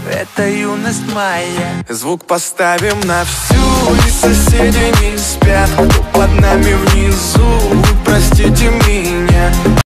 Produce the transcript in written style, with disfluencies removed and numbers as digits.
это юность моя. Звук поставим на всю, и соседи не спят, кто под нами внизу.